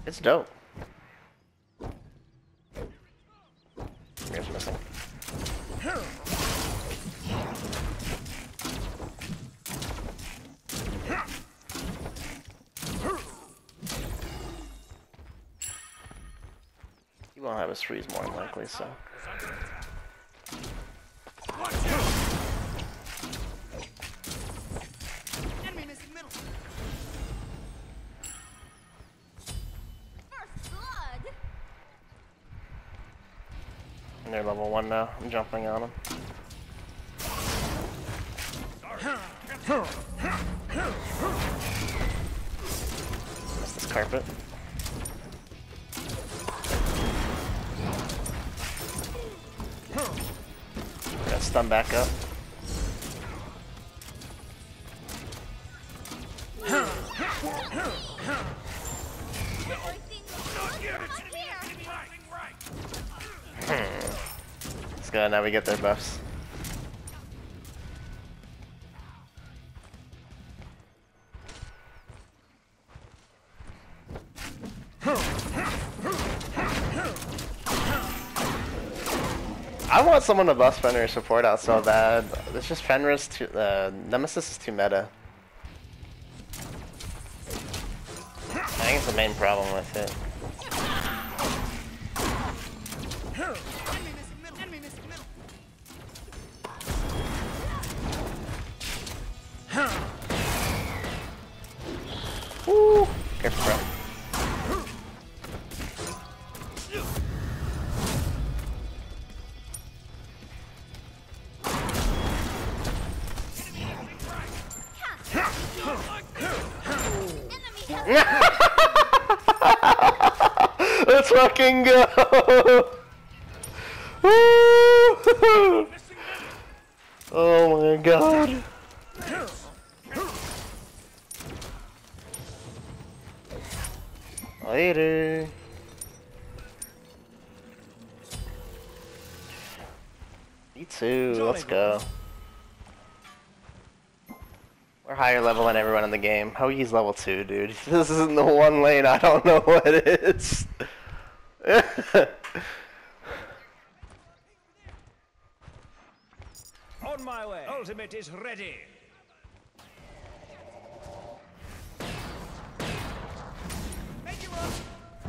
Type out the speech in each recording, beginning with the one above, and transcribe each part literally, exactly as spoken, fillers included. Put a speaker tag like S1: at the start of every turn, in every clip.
S1: It's dope. Here's missing. He won't have his freeze more than likely, so. And they're level one now. I'm jumping on them. That's this carpet. Got stun back up. Let's go, now we get their buffs. I want someone to buff Fenrir support out so bad. It's just Fenrir's too, uh, Nemesis is too meta. I think it's the main problem with it. Woo! Careful, bro. Let's fucking go! Woo! Oh my god. Later. Me too, let's go. We're higher level than everyone in the game. Hoagie's level two, dude. This isn't the one lane, I don't know what it is.
S2: On my way. Ultimate is ready. Make you up.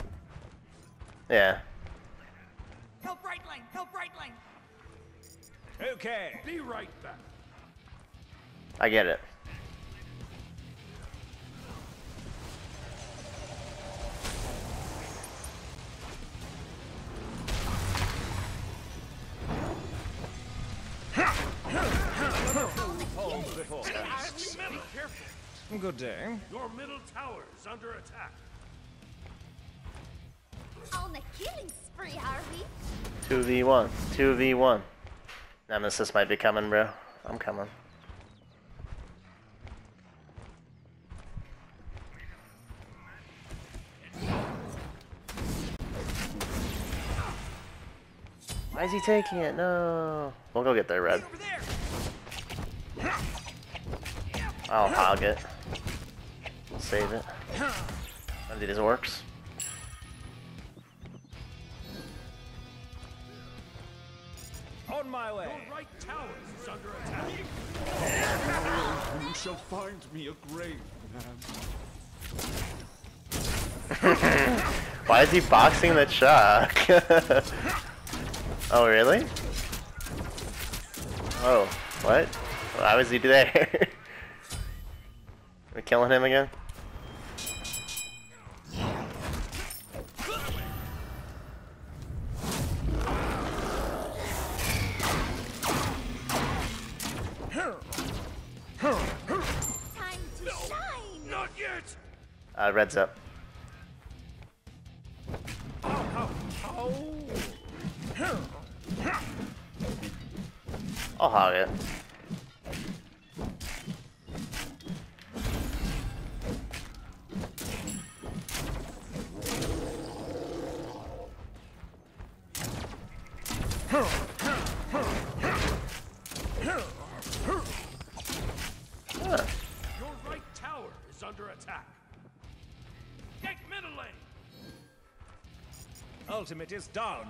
S1: Yeah.
S2: Help right lane. Help right lane. Okay. Be right back.
S1: I get it.
S2: Good day.
S3: Your middle tower is under attack.
S4: On a killing spree, Harvey.
S1: two v one. two v one. Nemesis might be coming, bro. I'm coming. Why is he taking it? No. We'll go get their red. I'll hog it. We'll save it. I'll do these works.
S2: On my way.
S3: Your right tower is under attack.
S5: You shall find me a grave, man.
S1: Why is he boxing the Chuck? Oh, really? Oh, what? Why was he there? We're killing him again?
S4: Time to shine.
S3: Not yet.
S1: Uh, red's up. I'll hog it.
S3: Your right tower is under attack. Take middle lane.
S2: ultimate is down.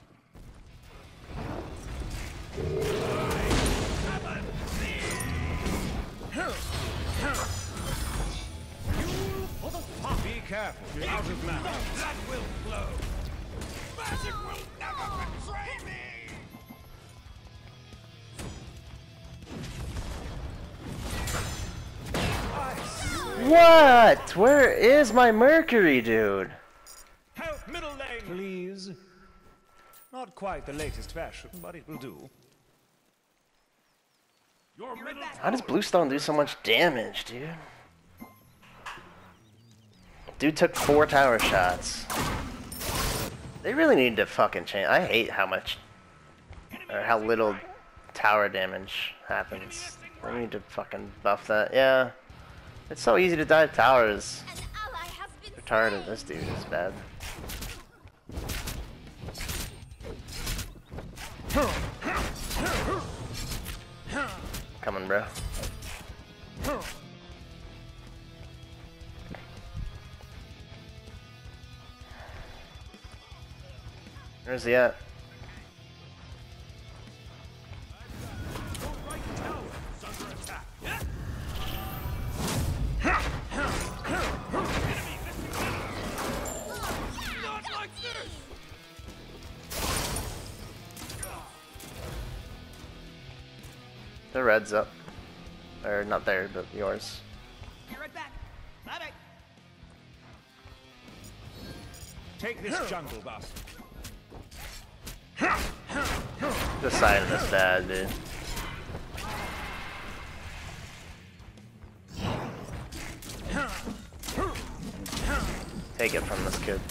S2: Be careful. Out of mana. Blood will flow. Magic will never betray me.
S1: What? Where is my Mercury, dude?
S2: Help middle lane, please. Not quite the latest fashion, but it will do.
S3: Your middle
S1: How does Bluestone do so much damage, dude? Dude took four tower shots. They really need to fucking change. I hate how much or how little tower damage happens. They need to fucking buff that. Yeah. It's so easy to die to towers.
S4: An ally has been
S1: Retarded.
S4: slain.
S1: This dude is bad. Coming, bro. Where's he at?
S3: your right tower is under attack.
S2: Not like this.
S1: The red's up. Or not there, but yours.
S2: Get right back. Bye bye. Take this jungle buff.
S1: This side of this bad, dude. Take it from this kid.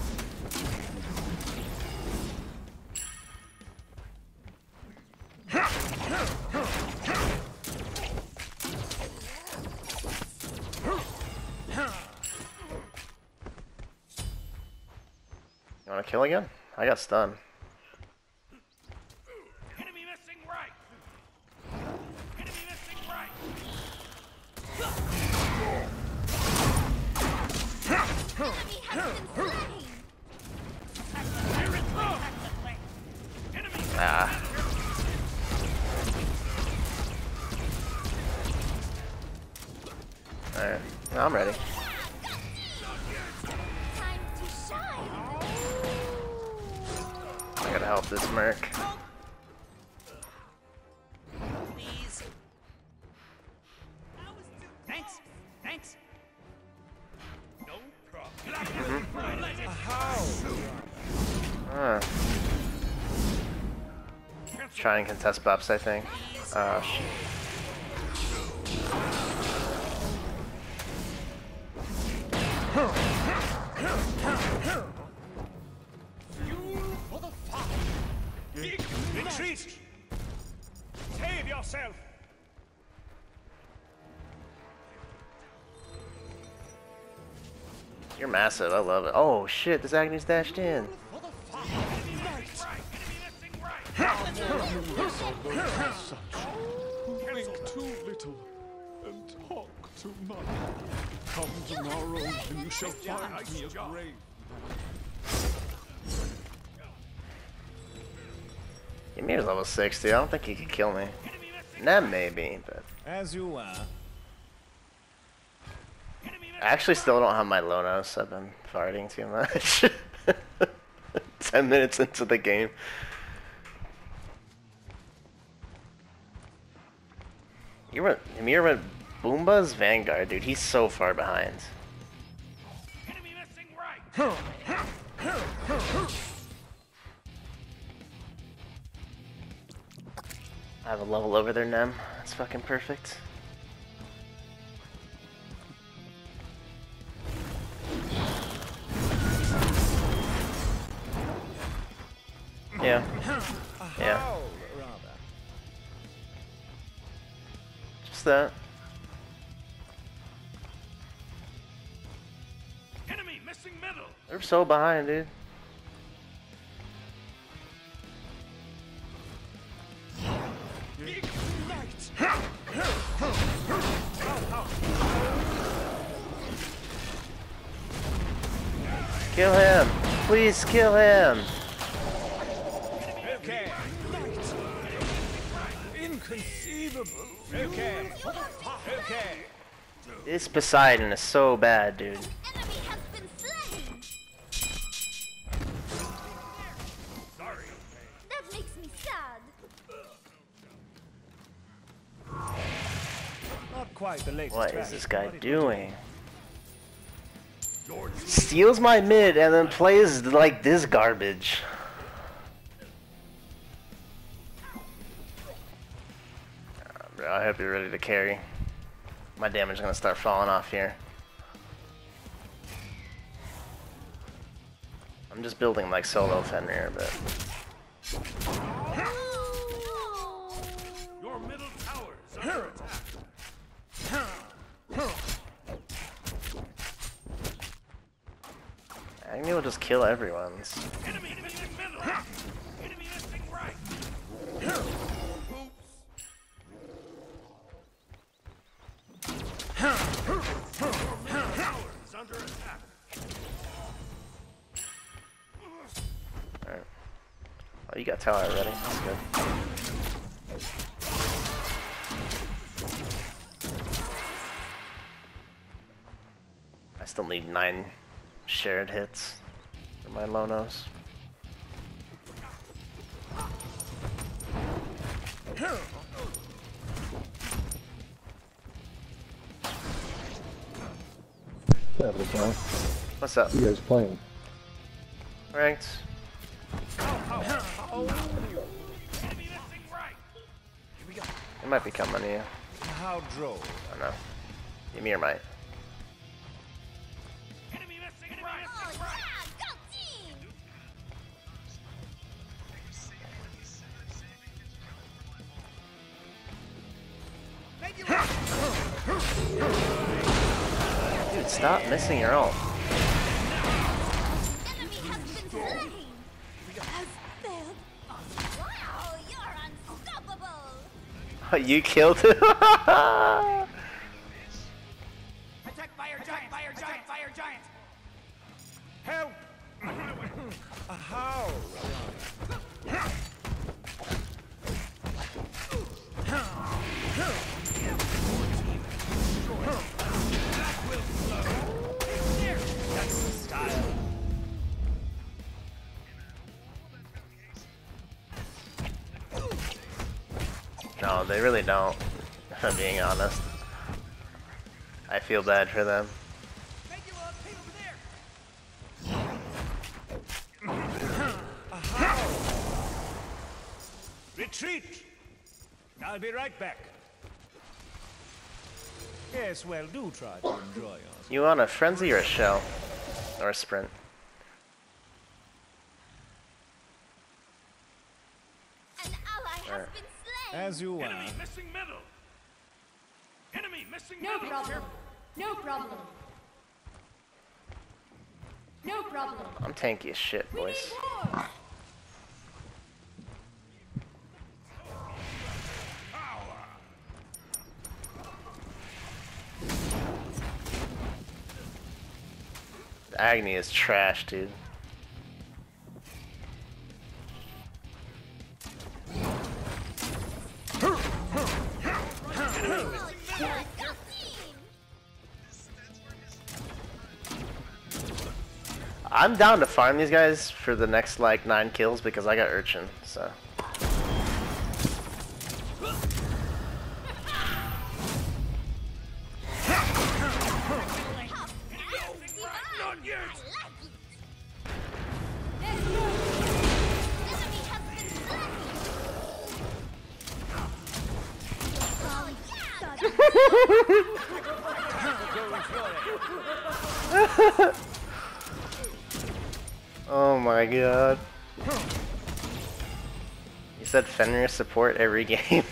S1: You wanna kill again? I got stunned.
S3: Enemy missing right. Enemy missing right.
S4: Enemy has been slain.
S3: Enemy
S1: Ah. Alright, I'm ready.
S4: Time to shine.
S1: I gotta help this merc.
S2: Please. Thanks. Thanks.
S3: no problem.
S2: How?
S1: Ah. Try and contest buffs, I think. Uh, sh
S2: Retreat. Save yourself.
S1: You're massive, I love it. Oh shit, this Agnes dashed in.
S5: Who think too little and talk too much. Come tomorrow and you shall find me a grave.
S1: Ymir's level sixty, I don't think he could kill me. Nem maybe, but
S2: As you are.
S1: I actually still don't have my Lonos. I've been farting too much. Ten minutes into the game. You went Ymir went Boomba's Vanguard, dude. He's so far behind.
S3: Enemy missing right.
S1: I have a level over there, Nem. That's fucking perfect. Yeah. Yeah.
S2: How, rather.
S1: Just that.
S3: Enemy missing middle.
S1: They're so behind, dude. Kill him! Please kill him!
S2: Okay. Inconceivable. Okay. Okay.
S1: This Poseidon is so bad, dude.
S4: Enemy has been slain.
S3: Sorry.
S4: That makes me sad.
S2: Not quite the latest.
S1: What is
S2: fashion,
S1: this guy
S2: but it
S1: doing? Steals my mid and then plays like this garbage. Uh, bro, I hope you're ready to carry. My damage is gonna start falling off here. I'm just building like solo Fenrir, but
S3: Your middle tower is under attack.
S1: Agni will just kill everyone's.
S3: Enemy missing middle. Enemy missing right. Your middle tower is under attack.
S1: Alright. Oh, you got tower already. That's good. I still need nine shared hits for my Lonos.
S6: Yeah, but now,
S1: What's up?
S6: you guys playing?
S1: Ranked.
S3: Enemy missing right.
S1: It might be coming to you.
S2: How droll.
S1: I don't know. Ymir might.
S3: Enemy missing right.
S4: Oh yeah, go team.
S1: Dude, stop missing your ult.
S4: Enemy has been slain. Has failed. Wow, you're unstoppable.
S1: You killed him?
S3: Attack fire giant. Fire giant. Fire giant.
S2: Help! How?
S1: No, they really don't. If I'm being honest. I feel bad for them.
S3: Thank you, uh, hey, over there.
S2: Retreat! I'll be right back. Yes, well, do try to enjoy yourself.
S1: You want a frenzy or a shell? Or a sprint?
S4: An ally has
S1: Alright.
S4: been slain.
S2: As you
S3: Enemy
S2: are.
S3: missing middle. Enemy missing
S7: No
S3: middle.
S7: problem. No problem. No problem.
S1: I'm tanky as shit,
S7: We need
S1: boys.
S7: more.
S1: Agni is trash, dude.
S4: Oh yeah, go team.
S1: I'm down to farm these guys for the next like nine kills because I got Urchin, so.
S3: Not yet.
S4: Enemy has been slain. Oh yeah.
S1: Oh my god. You said Fenrir support every game.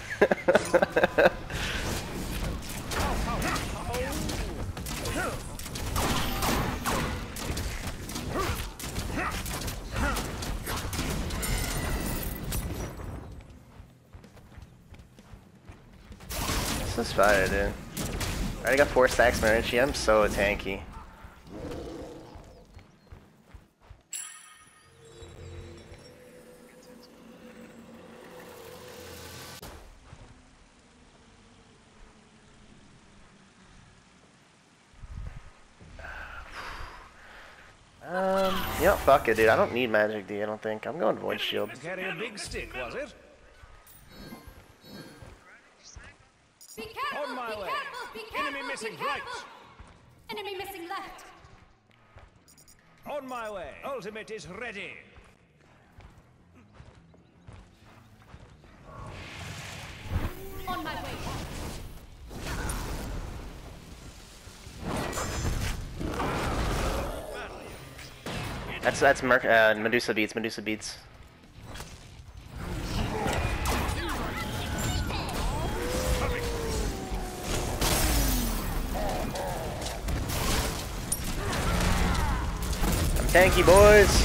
S1: This is fire, dude. I already got four stacks Marichi. I'm so tanky. You know, fuck it, dude. I don't need Magic D, I don't think. I'm going Void Shield.
S2: Carrying a big stick, was it?
S7: Be careful!
S2: On my
S7: be
S2: way.
S7: careful! Be careful!
S2: Enemy missing
S7: be
S2: right.
S7: careful. Enemy missing left.
S2: On my way. Ultimate is ready.
S7: On my way.
S1: That's that's Merc uh, Medusa beats. Medusa beats. I'm tanky, boys.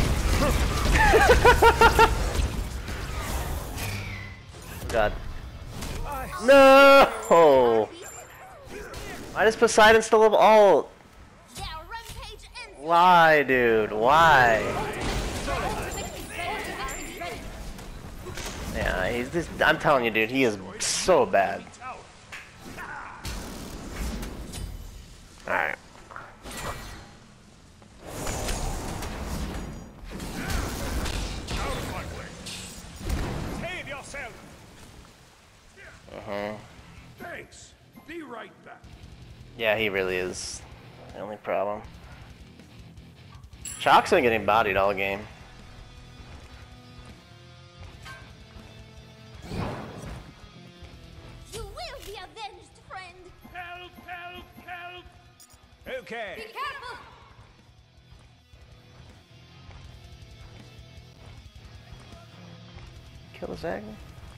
S1: God. No. Why does Poseidon still have ult?
S4: Yeah, rampage ends.
S1: Why, dude? Why? Yeah, he's this. I'm telling you, dude, he is so bad. All right.
S2: Save yourself.
S1: Uh huh.
S3: Thanks. Be right back.
S1: Yeah, he really is the only problem. Chalk's been getting bodied all game.
S4: You will be avenged, friend.
S3: Help, help, help.
S7: Be
S2: Okay.
S7: careful!
S1: Kill the Zagna.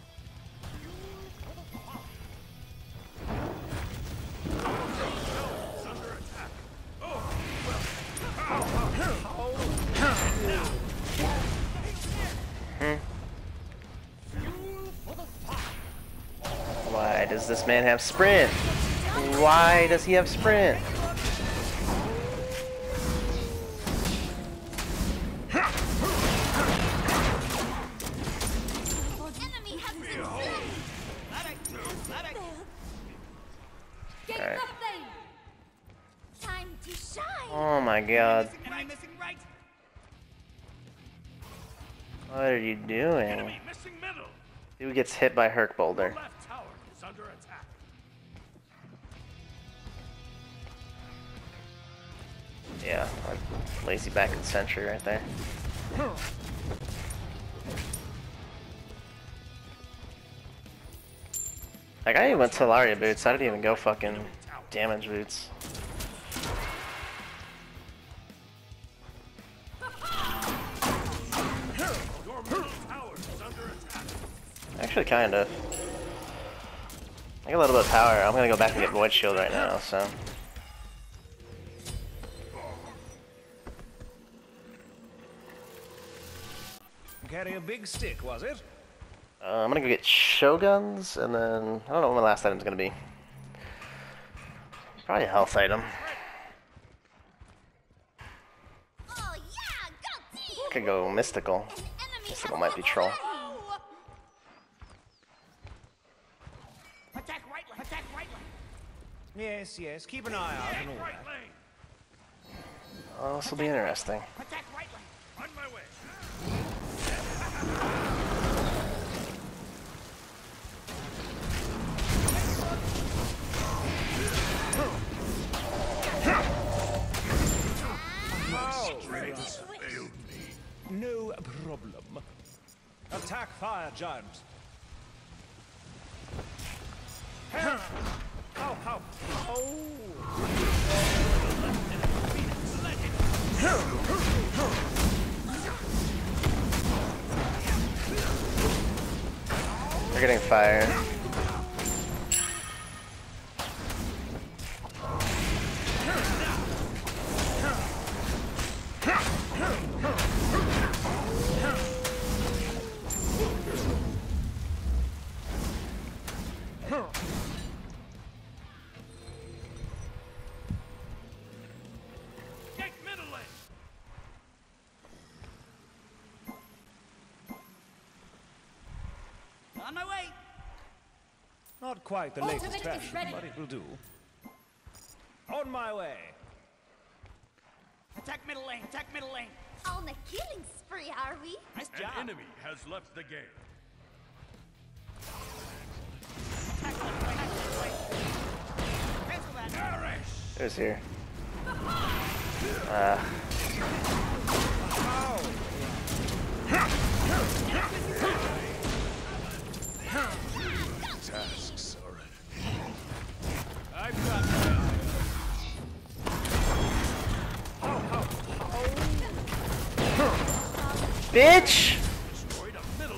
S1: Hmm. Why does this man have sprint? Why does he have sprint?
S4: Enemy has been slain.
S7: Get
S1: Alright.
S7: the flame!
S4: Time to shine.
S1: Oh my god.
S2: Enemy missing right.
S1: What are you doing?
S3: Enemy missing middle.
S1: Who gets hit by Herc Boulder?
S3: Left tower is under attack.
S1: Yeah, lazy back in Sentry right there. Like, I even went Talaria boots. I didn't even go fucking damage boots.
S3: Your middle tower is under attack.
S1: Actually, kind of. I got a little bit of power. I'm gonna go back and get Void Shield right now, so.
S2: Carry a big stick, was it?
S1: Uh, I'm gonna go get Shoguns, and then I don't know what my last item's gonna be. Probably a health item.
S4: Oh yeah, go team.
S1: Could go Mystical.
S4: An enemy
S1: Mystical
S4: has
S1: might be
S4: been
S1: troll.
S4: slain.
S3: Attack right lane. Attack right lane.
S2: Yes, yes. Keep an eye out and all
S3: Right
S2: that.
S3: lane.
S1: Oh, this will be interesting.
S3: Attack right lane. On my way.
S2: No problem. Attack fire giant. Help! How, how? Oh!
S1: They're getting fire.
S3: Take middle lane.
S2: On my way! Not quite the
S7: Ultimate
S2: latest
S7: is
S2: fashion,
S7: ready.
S2: but it will do. On my way!
S3: Protect middle lane. Protect middle lane.
S4: On a killing spree, are we?
S3: Nice
S2: An
S3: job.
S2: enemy has left the game.
S3: Attack left lane. Attack left lane. Cancel that.
S2: Nourish.
S1: It was here. Uh,
S5: Tasks are ahead.
S2: I've got my
S1: bitch!
S2: destroyed a middle.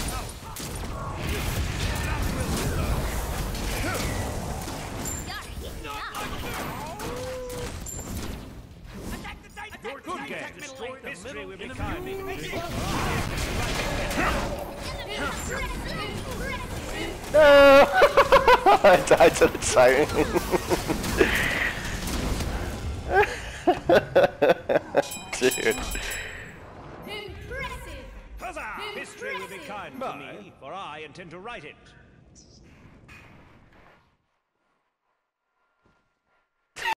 S3: Attack the Titan. Attack the
S2: Good
S3: Titan.
S2: game.
S3: Attack middle lane.
S2: Destroyed the
S3: History
S2: middle
S3: will be
S2: enemy.
S3: kind.
S1: No! I died to the siren. Dude.
S7: Impressive!
S3: Huzzah!
S7: History will be
S3: kind
S2: to me,
S3: for I intend to write it.